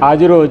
આજરોજ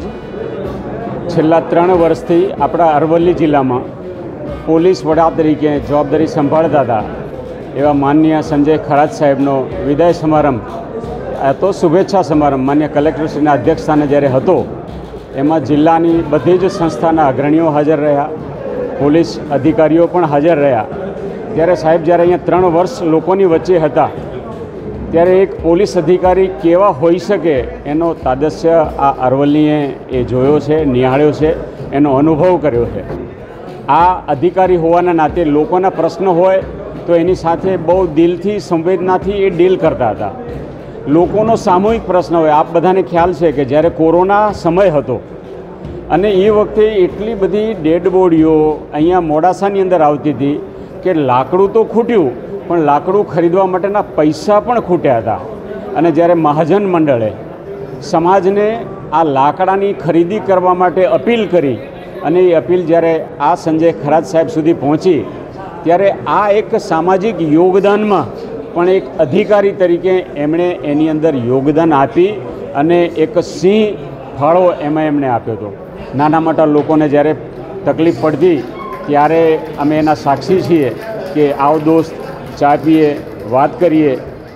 છેલ્લા 3 વર્ષથી આપણા અરવલ્લી જિલ્લામાં પોલીસ વડા તરીકે જવાબદારી સંભાળતા હતા એવા માનનીય સંજય ખરાત સાહેબનો વિદાય સમારંભ, આ તો શુભેચ્છા સમારંભ માન્ય કલેક્ટરશ્રીના અધ્યક્ષસ્થાને જ્યારે હતો, એમાં જિલ્લાની બધી જ સંસ્થાના અગ્રણીઓ હાજર રહ્યા, પોલીસ અધિકારીઓ પણ હાજર રહ્યા। ત્યારે સાહેબ જ્યારે અહીંયા 3 વર્ષ લોકોની વચ્ચે હતા ત્યારે એક પોલીસ અધિકારી કેવા હોઈ શકે એનો તાદસ્ય આ અરવલ્લીએ એ જોયો છે, નિહાળ્યો છે, એનો અનુભવ કર્યો છે। આ અધિકારી હોવાના નાતે લોકોના પ્રશ્ન હોય તો એની સાથે બહુ દિલથી, સંવેદનાથી એ ડીલ કરતા હતા। લોકોનો સામૂહિક પ્રશ્ન હોય, આપ બધાને ખ્યાલ છે કે જ્યારે કોરોના સમય હતો અને એ વખતે એટલી બધી ડેડ બોડીઓ અહીંયા મોડાસાની અંદર આવતી હતી કે લાકડું તો ખૂટ્યું પણ લાકડું ખરીદવા માટેના પૈસા પણ ખૂટ્યા હતા। અને જ્યારે મહાજન મંડળે સમાજને આ લાકડાની ખરીદી કરવા માટે અપીલ કરી અને એ અપીલ જ્યારે આ સંજય ખરાત સાહેબ સુધી પહોંચી ત્યારે આ એક સામાજિક યોગદાનમાં પણ એક અધિકારી તરીકે એમણે એની અંદર યોગદાન આપી અને એક સિંહ ફાળો એમાં એમણે આપ્યો હતો। નાના મોટા લોકોને જ્યારે તકલીફ પડતી ત્યારે અમે એના સાક્ષી છીએ કે આવો દોસ્ત, ચા પીએ, વાત કરીએ,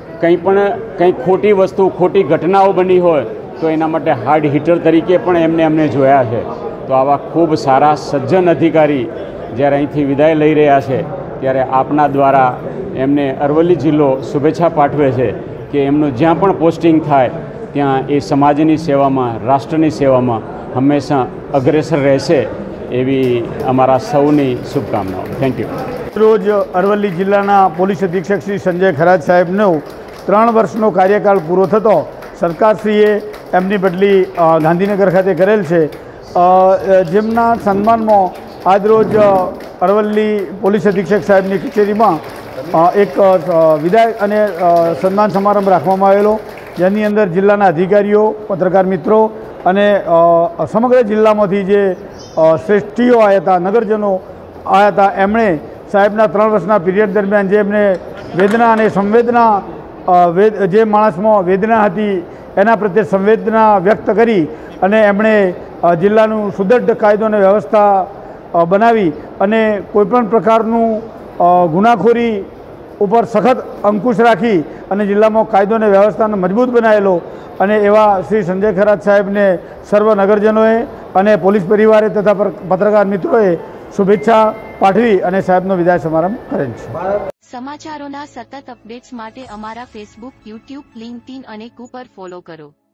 કંઈ ખોટી વસ્તુ, ખોટી ઘટનાઓ બની હોય તો એના માટે હાર્ડ હિટર તરીકે પણ એમને જોયા છે। તો આવા ખૂબ સારા સજ્જન અધિકારી જ્યારે અહીંથી વિદાય લઈ રહ્યા છે ત્યારે આપના દ્વારા એમને અરવલ્લી જિલ્લો શુભેચ્છા પાઠવે છે કે એમનું જ્યાં પણ પોસ્ટિંગ થાય ત્યાં એ સમાજની સેવામાં, રાષ્ટ્રની સેવામાં હંમેશા અગ્રેસર રહેશે એવી અમારા સૌની શુભકામનાઓ। Thank you. રોજ અરવલ્લી જિલ્લાના પોલીસ અધિક્ષક શ્રી સંજય ખરાત સાહેબનો 3 વર્ષનો કાર્યકાળ પૂરો થતો સરકારશ્રીએ એમની બદલી ગાંધીનગર ખાતે કરેલ છે, જેમના સન્માનમાં આજરોજ અરવલ્લી પોલીસ અધિક્ષક સાહેબની કચેરીમાં એક વિદાય અને સન્માન સમારંભ રાખવામાં આવેલો, જેની અંદર જિલ્લાના અધિકારીઓ, પત્રકાર મિત્રો અને સમગ્ર જિલ્લામાંથી જે શ્રેષ્ઠીઓ આવ્યા હતા, નગરજનો આવ્યા હતા, એમણે સાહેબના 3 વર્ષના પીરિયડ દરમિયાન જે એમને વેદના અને સંવેદના, જે માણસમાં વેદના હતી એના પ્રત્યે સંવેદના વ્યક્ત કરી અને એમણે જિલ્લાનું સુદૃઢ કાયદો અને વ્યવસ્થા બનાવી અને કોઈપણ પ્રકારનું ગુનાખોરી ઉપર સખત અંકુશ રાખી અને જિલ્લામાં કાયદો અને વ્યવસ્થાને મજબૂત બનાવેલો અને એવા શ્રી સંજય ખરાત સાહેબને સર્વ નગરજનોએ અને પોલીસ પરિવારે તથા પત્રકાર મિત્રોએ શુભેચ્છા પાઠવી અને સાહેબનો વિદાય સમારંભ કરેલ છે। સમાચારોના સતત અપડેટ્સ માટે અમારા ફેસબુક, યુટ્યુબ, લિંક્ડઇન અને કુ પર ફોલો કરો।